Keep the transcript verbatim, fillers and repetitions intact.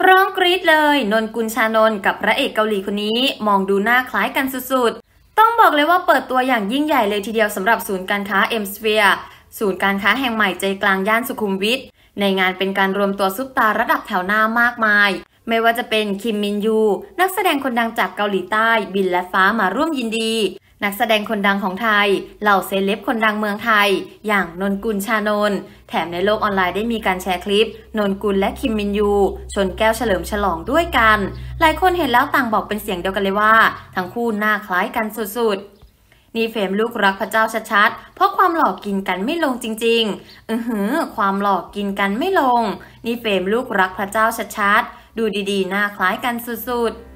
ร้องกรี๊ดเลยนนกุลชานนท์กับพระเอกเกาหลีคนนี้มองดูหน้าคล้ายกันสุดๆต้องบอกเลยว่าเปิดตัวอย่างยิ่งใหญ่เลยทีเดียวสำหรับศูนย์การค้าเอ็มสเฟียร์ศูนย์การค้าแห่งใหม่ใจกลางย่านสุขุมวิทในงานเป็นการรวมตัวซุปตาระดับแถวหน้ามากมายไม่ว่าจะเป็นคิมมินยูนักแสดงคนดังจากเกาหลีใต้บินและฟ้ามาร่วมยินดีนักแสดงคนดังของไทยเหล่าเซเลบคนดังเมืองไทยอย่างนนกุลชานนท์แถมในโลกออนไลน์ได้มีการแชร์คลิปนนกุลและคิมมินยูชนแก้วเฉลิมฉลองด้วยกันหลายคนเห็นแล้วต่างบอกเป็นเสียงเดียวกันเลยว่าทั้งคู่หน้าคล้ายกันสุดๆนี่เฟรมลูกรักพระเจ้าชัดๆเพราะความหล่อกินกันไม่ลงจริงๆอือหือความหล่อกินกันไม่ลงนี่เฟรมลูกรักพระเจ้าชัดๆดูดีๆหน้าคล้ายกันสุดๆ